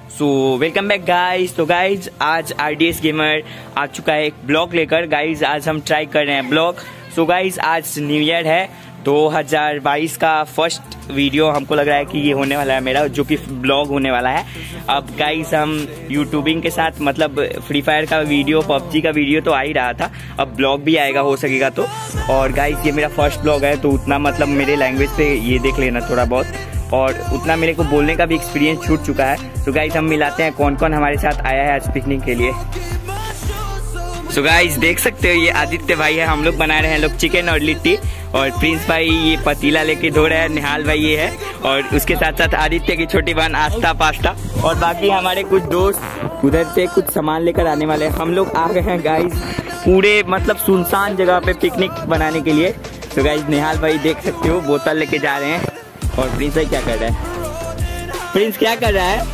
सो welcome back guys. तो guys आज RDS gamer आ चुका है एक ब्लॉग लेकर। गाइज आज हम ट्राई कर रहे हैं ब्लॉग। सो गाइज आज न्यू ईयर है, 2022 का फर्स्ट वीडियो हमको लग रहा है कि ये होने वाला है मेरा, जो कि ब्लॉग होने वाला है। अब गाइज हम यूट्यूबिंग के साथ मतलब फ्री फायर का वीडियो, पबजी का वीडियो तो आ ही रहा था, अब ब्लॉग भी आएगा हो सकेगा तो। और गाइज ये मेरा फर्स्ट ब्लॉग है, तो उतना मतलब मेरे लैंग्वेज पे ये देख लेना थोड़ा बहुत, और उतना मेरे को बोलने का भी एक्सपीरियंस छूट चुका है। तो गाइज हम मिलाते हैं कौन कौन हमारे साथ आया है आज पिकनिक के लिए। सो गाइज देख सकते हो ये आदित्य भाई है, हम लोग बना रहे हैं लोग चिकन और लिट्टी, और प्रिंस भाई ये पतीला लेके धो रहे हैं, निहाल भाई ये है, और उसके साथ साथ आदित्य की छोटी बहन आस्था पास्ता, और बाकी हमारे कुछ दोस्त उधर से कुछ सामान लेकर आने वाले हैं। हम लोग आ गए हैं गाइज पूरे मतलब सुनसान जगह पे पिकनिक बनाने के लिए। तो गाइज निहाल भाई देख सकते हो बोतल लेके जा रहे हैं, और प्रिंस भाई क्या कर रहा है, प्रिंस क्या कर रहा है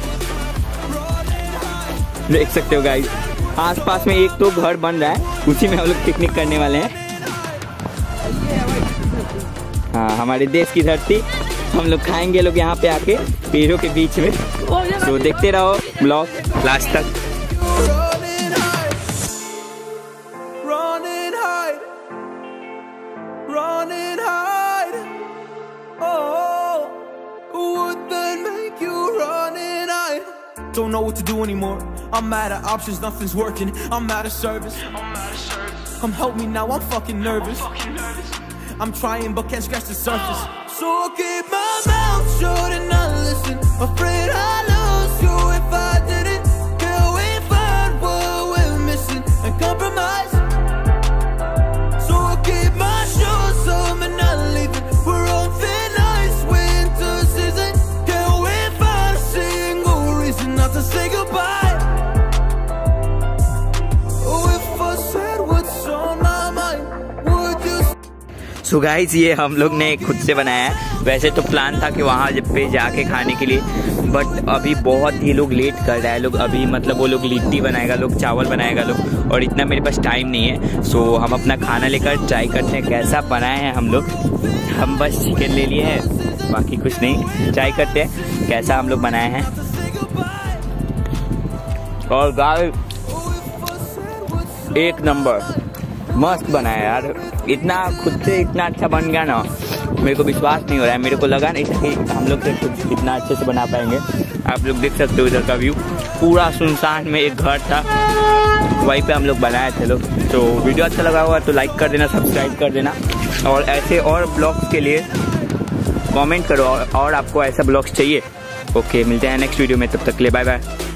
देख सकते हो गाइज। आसपास में एक तो घर बन रहा है, उसी में हम लोग पिकनिक करने वाले हैं। हाँ हमारे देश की धरती, हम लोग खाएंगे लोग यहाँ पे आके पेड़ों के बीच में। तो देखते रहो ब्लॉग लास्ट तक। Don't know what to do anymore. I'm out of options, nothing's working. I'm out of service. Come help me now, I'm fucking nervous. I'm trying but can't scratch the surface. So I keep my mouth shut and not listen. Afraid I lose you if I didn't. Can we find what we're missing and compromise? So I keep my shoes on and not leaving. We're on thin ice, winter season. Can we find a single reason not to say goodbye? So guys ये हम लोग ने खुद से बनाया है। वैसे तो प्लान था कि वहाँ पे जाके खाने के लिए, बट अभी बहुत ही लोग लेट कर रहा है। लोग अभी मतलब वो लोग लिट्टी बनाएगा, लोग चावल बनाएगा लोग, और इतना मेरे पास टाइम नहीं है। सो हम अपना खाना लेकर ट्राई करते हैं कैसा बनाए हैं हम लोग। हम बस चिकन ले लिए हैं, बाकी कुछ नहीं। ट्राई करते हैं कैसा हम लोग बनाए हैं। और गाइस एक नंबर मस्त बनाया यार, इतना खुद से इतना अच्छा बन गया ना, मेरे को विश्वास नहीं हो रहा है। मेरे को लगा नहीं था कि हम लोग खुद इतना अच्छे से बना पाएंगे। आप लोग देख सकते हो इधर का व्यू, पूरा सुनसान में एक घर था, वहीं पे हम लोग बनाए थे लोग। तो वीडियो अच्छा लगा होगा तो लाइक कर देना, सब्सक्राइब कर देना, और ऐसे और ब्लॉग्स के लिए कमेंट करो और आपको ऐसा ब्लॉग्स चाहिए। ओके मिलते हैं नेक्स्ट वीडियो में, तब तक के लिए बाय बाय।